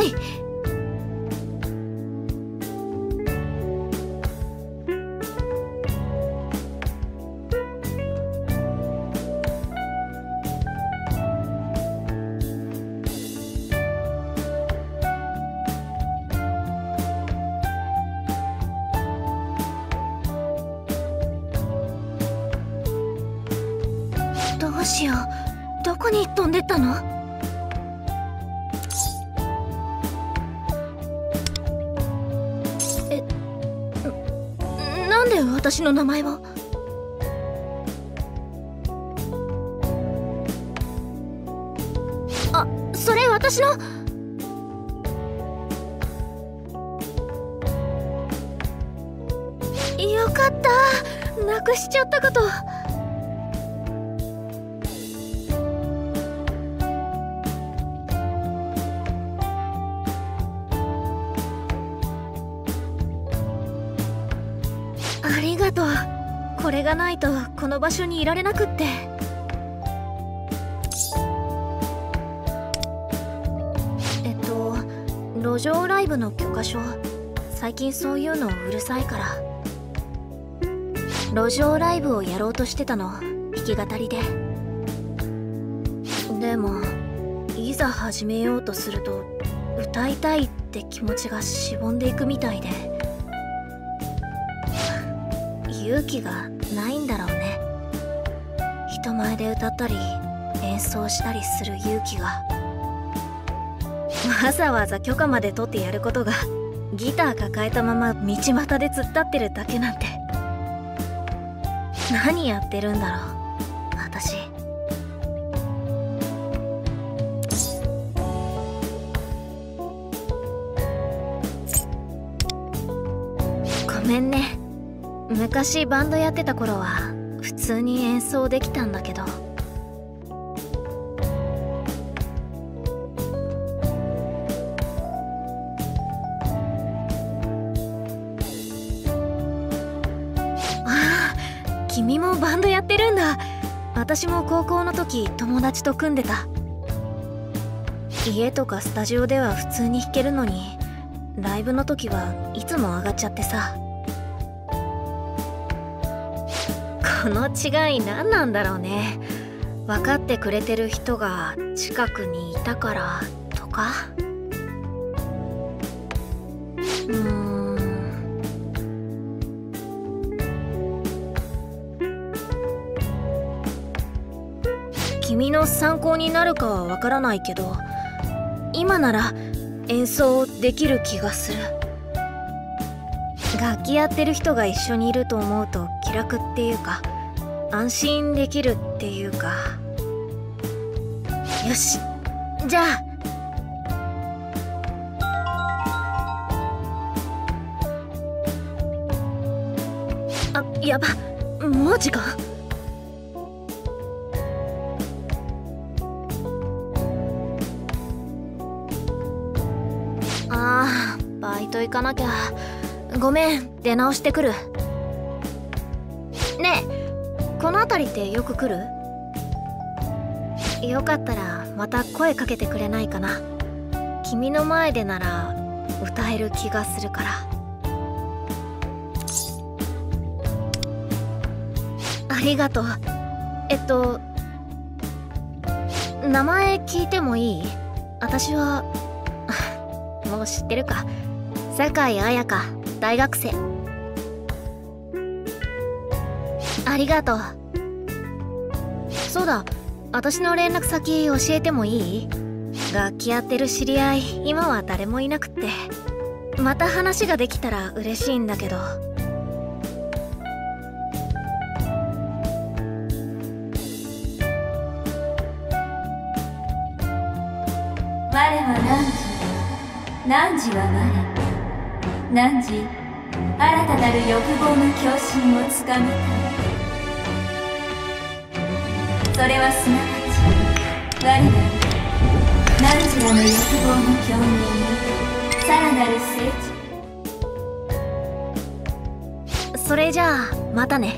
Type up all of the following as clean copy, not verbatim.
い。どうしよう、どこに飛んでったの？なんで私の名前を？あ、それ私の。よかった、なくしちゃったかと。ありがとう。これがないとこの場所にいられなくって。路上ライブの許可証。最近そういうのうるさいから。路上ライブをやろうとしてたの、弾き語りで。でもいざ始めようとすると歌いたいって気持ちがしぼんでいくみたいで、勇気がないんだろうね。人前で歌ったり演奏したりする勇気が。わざわざ許可まで取ってやることが、ギター抱えたまま道端で突っ立ってるだけなんて。何やってるんだろう私。ごめんね。昔バンドやってた頃は普通に演奏できたんだけど。ああ、君もバンドやってるんだ。私も高校の時友達と組んでた。家とかスタジオでは普通に弾けるのに、ライブの時はいつも上がっちゃってさ。この違い何なんだろうね。分かってくれてる人が近くにいたからとか。君の参考になるかは分からないけど、今なら演奏できる気がする。楽器やってる人が一緒にいると思うと気楽っていうか、安心できるっていうか。よし、じゃあ。やば、マジか。バイト行かなきゃ。ごめん、出直してくる。ねえ、この辺りってよく来る？よかったらまた声かけてくれないかな。君の前でなら歌える気がするから。ありがとう。名前聞いてもいい？私はもう知ってるか。酒井彩香、大学生。ありがとう。そうだ、私の連絡先教えてもいい？楽器やってる知り合い、今は誰もいなくって。また話ができたら嬉しいんだけど。 我は汝は我。汝、新たなる欲望の共振をつかみたい。それはすなわち我ら汝らの欲望の共鳴にさらなる成長。 それじゃあまたね。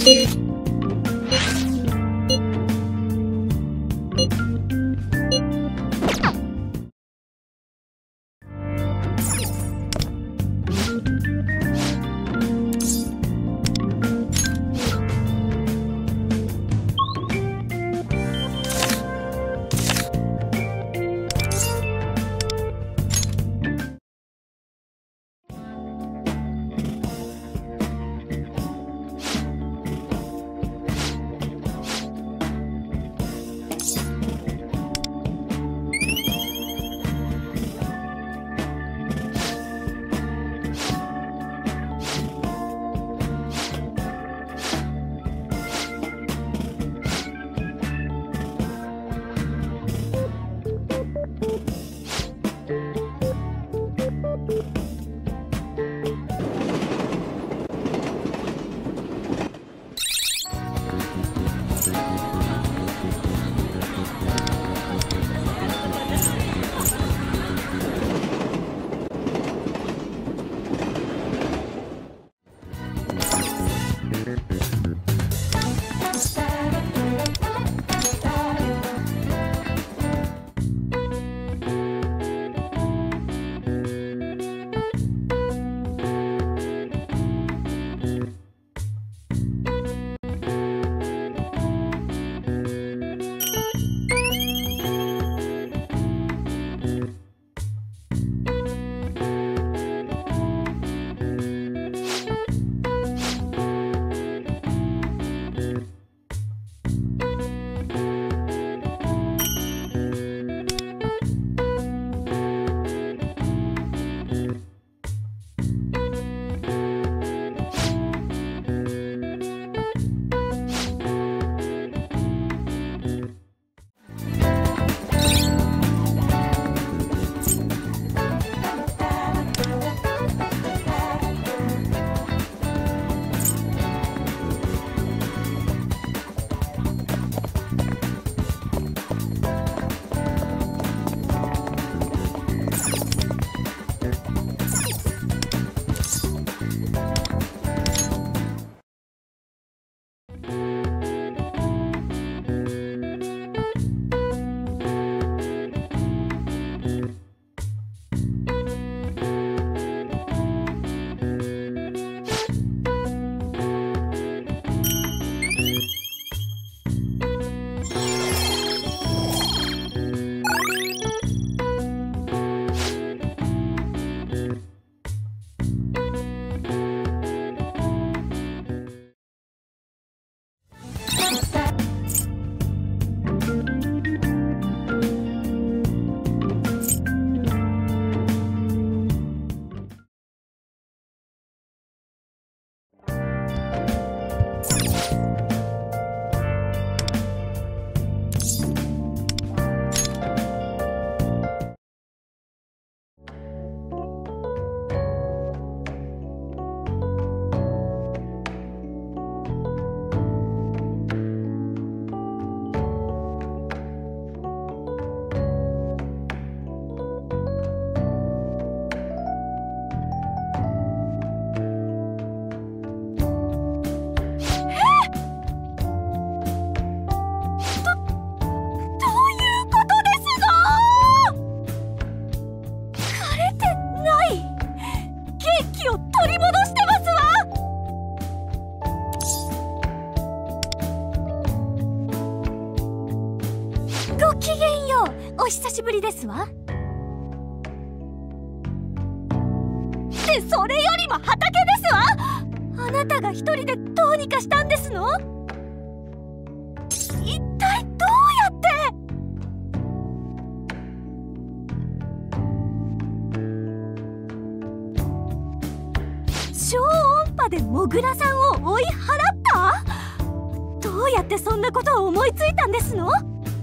お久しぶりですわ。で、それよりも畑ですわ。あなたが一人でどうにかしたんですの？一体どうやって？超音波でモグラさんを追い払った？どうやってそんなことを思いついたんですの？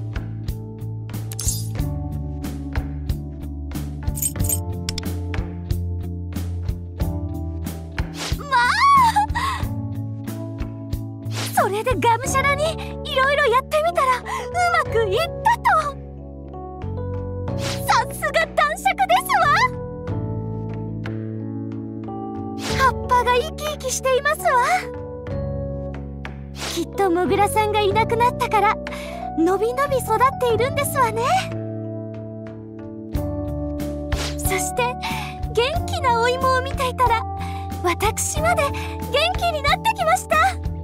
それでがむしゃらにいろいろやってみたらうまくいったと。さすが男爵ですわ。葉っぱが生き生きしていますわ。 きっとモグラさんがいなくなったからのびのび育っているんですわね。そして元気なお芋を見ていたら私まで元気になってきました。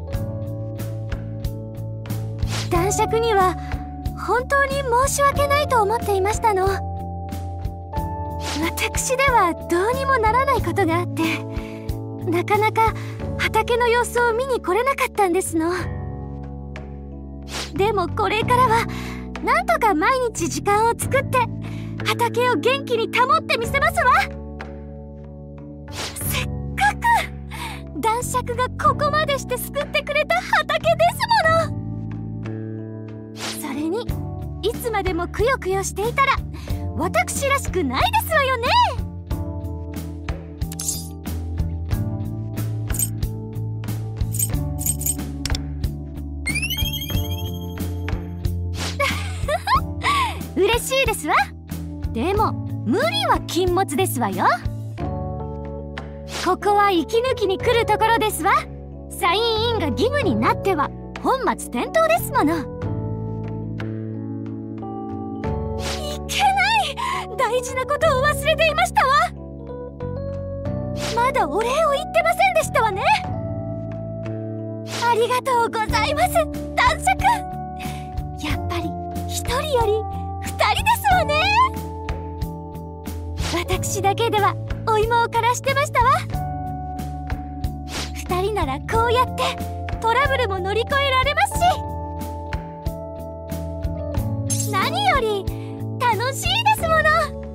男爵には本当に申し訳ないと思っていましたの。私ではどうにもならないことがあってなかなか畑の様子を見に来れなかったんですの。でもこれからはなんとか毎日時間を作って畑を元気に保ってみせますわ。せっかく男爵がここまでして救ってくれた畑ですもの。それにいつまでもくよくよしていたら私らしくないですわよね。嬉しいですわ。でも無理は禁物ですわよ。ここは息抜きに来るところですわ。サインインが義務になっては本末転倒ですもの。いけない、大事なことを忘れていましたわ。まだお礼を言ってませんでしたわね。ありがとうございます、男爵。やっぱり一人より二人ですわね。私だけではお芋を枯らしてましたわ。二人ならこうやってトラブルも乗り越えられますし、何より楽しいですもの。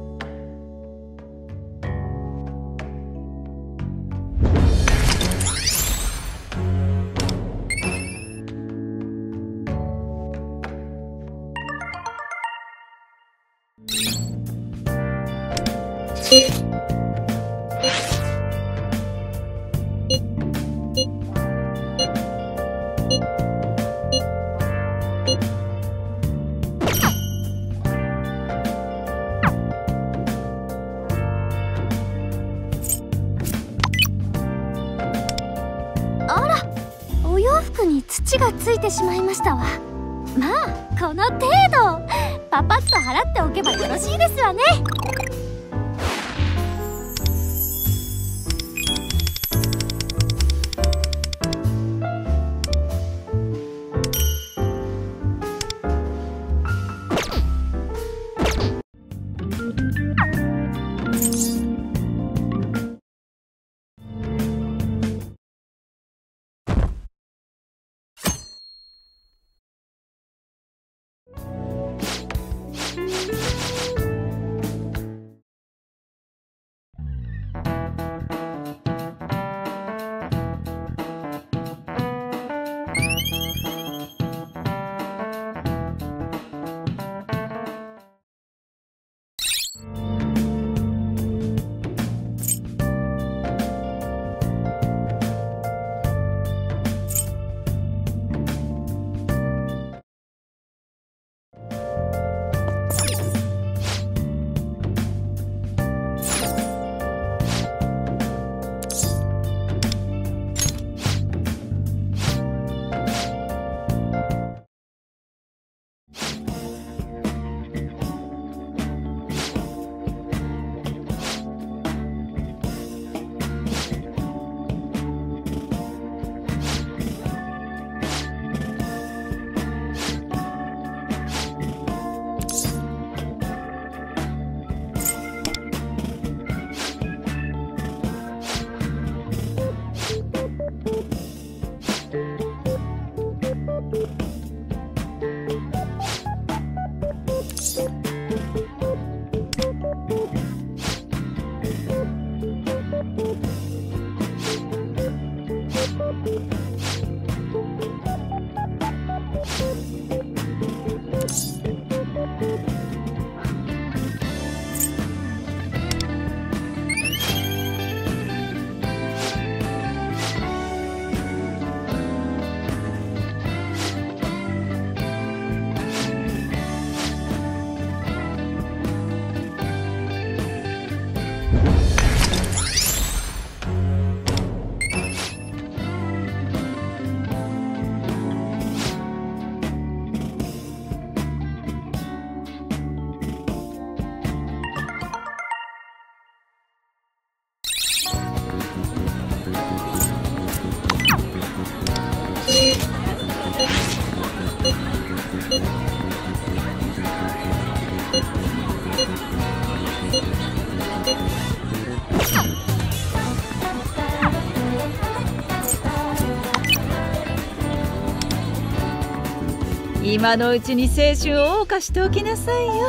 あら、お洋服に土がついてしまいましたわ。まあこの程度パパッと払っておけばよろしいですわね。 今のうちに青春を謳歌しておきなさいよ。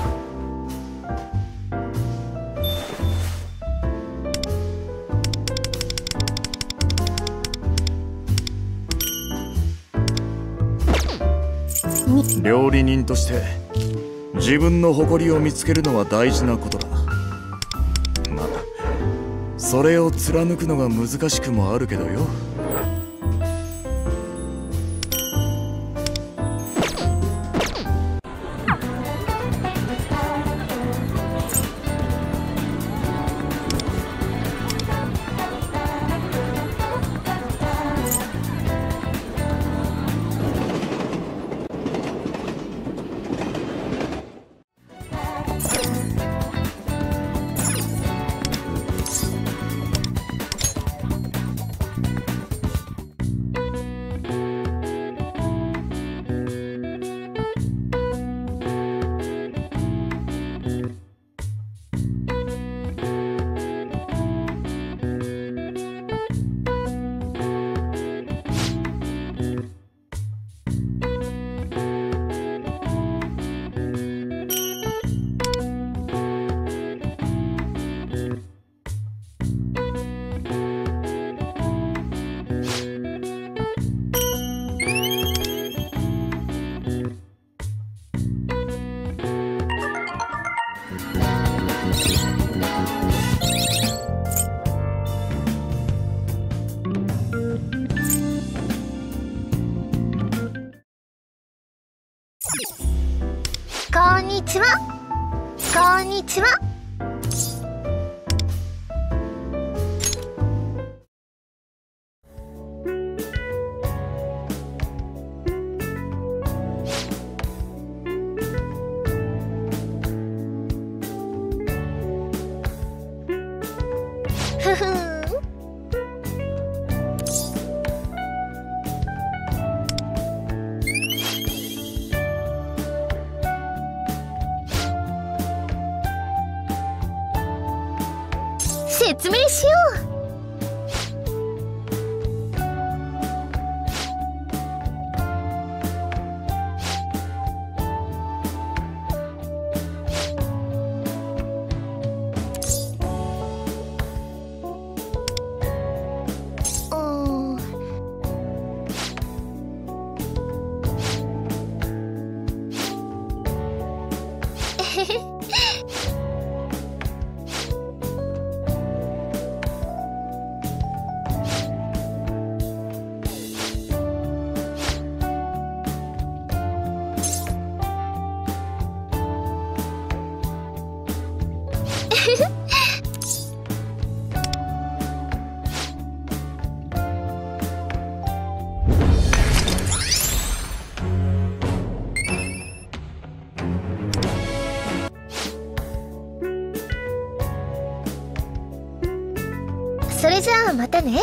料理人として自分の誇りを見つけるのは大事なことだ。まあそれを貫くのが難しくもあるけどよ。 こんにちは。こんにちは。ふふん。説明しよう。それじゃあまたね。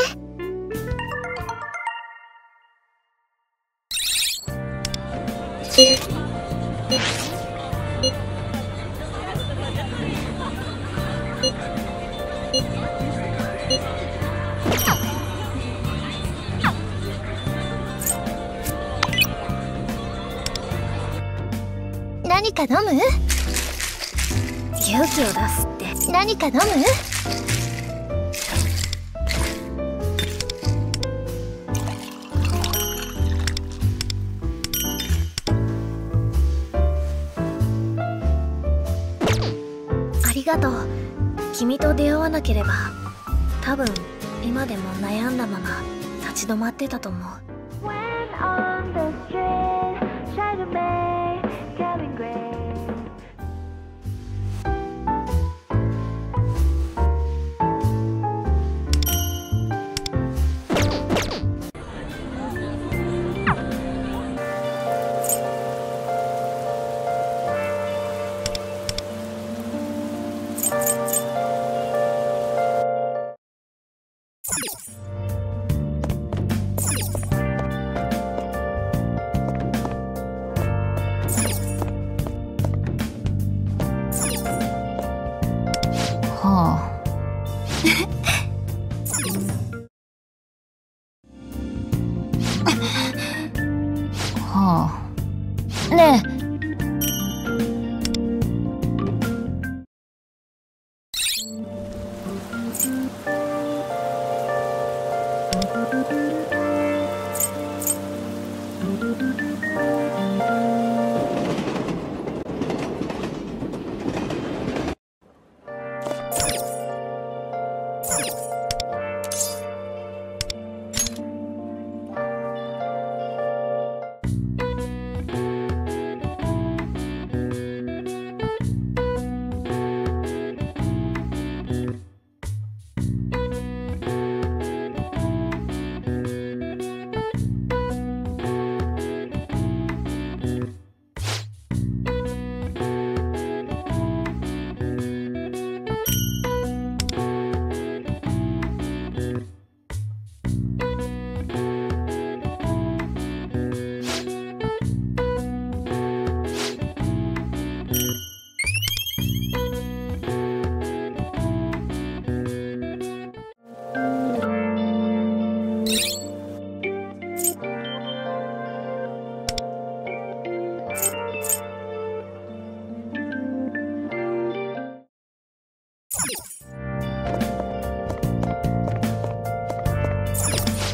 何か飲む？ 勇気を出すって。 何か飲む？ ありがとう。君と出会わなければ多分今でも悩んだまま立ち止まってたと思う。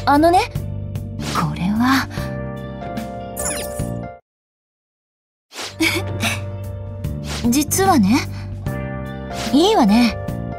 あのね、これは実はね、いいわね。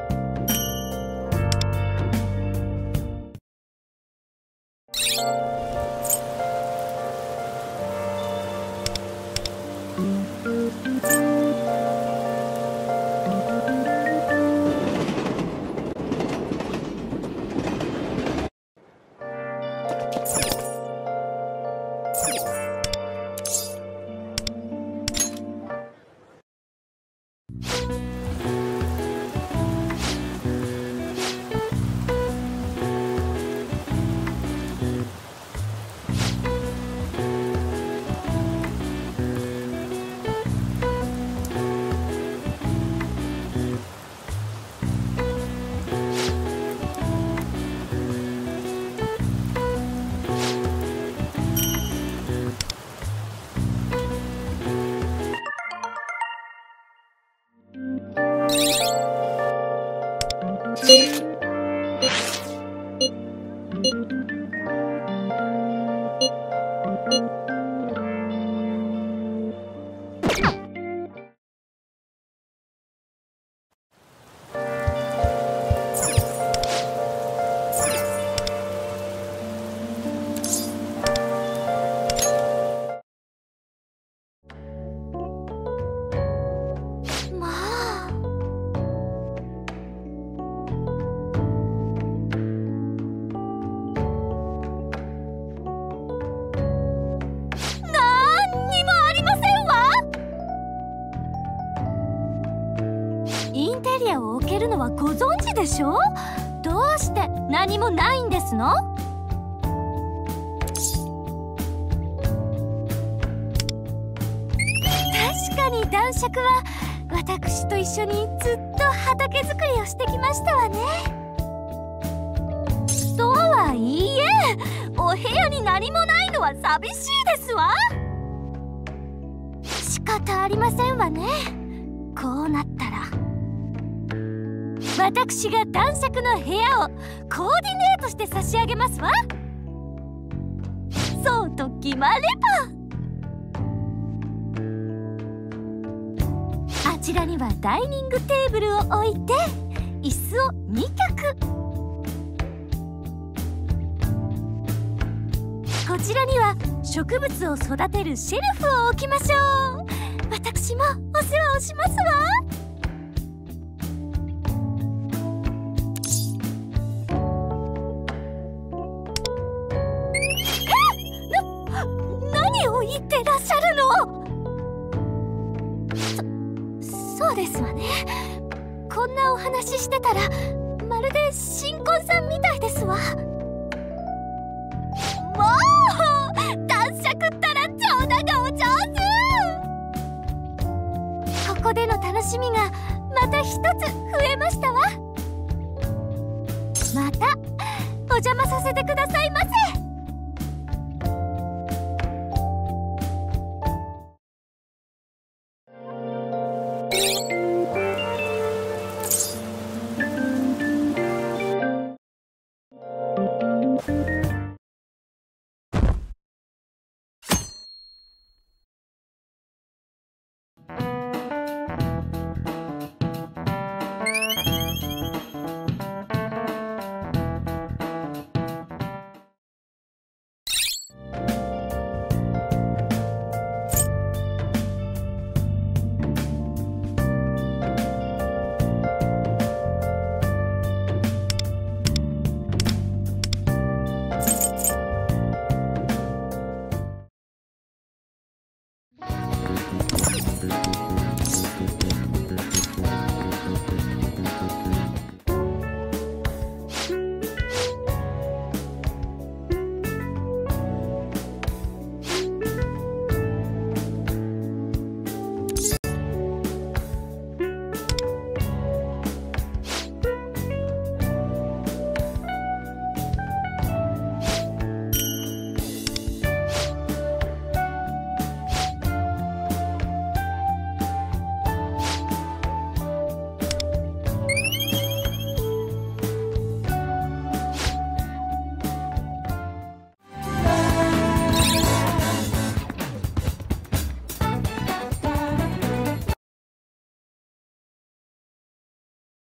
インテリアを置けるのはご存知でしょ？どうして何もないんですの？確かに男爵は私と一緒にずっと畑作りをしてきましたわね。とはいえ、お部屋に何もないのは寂しいですわ。仕方ありませんわね。こうなったら私が男爵の部屋をコーディネートして差し上げますわ。そうと決まれば、あちらにはダイニングテーブルを置いて椅子を2脚、こちらには植物を育てるシェルフを置きましょう。私もお世話をしますわ。何を言ってらっしゃるの？そうですわね。こんなお話してたらまるで新婚さんみたいですわ。もう男爵ったら冗談がお上手。ここでの楽しみがまた一つ増えましたわ。またお邪魔させてくださいませ。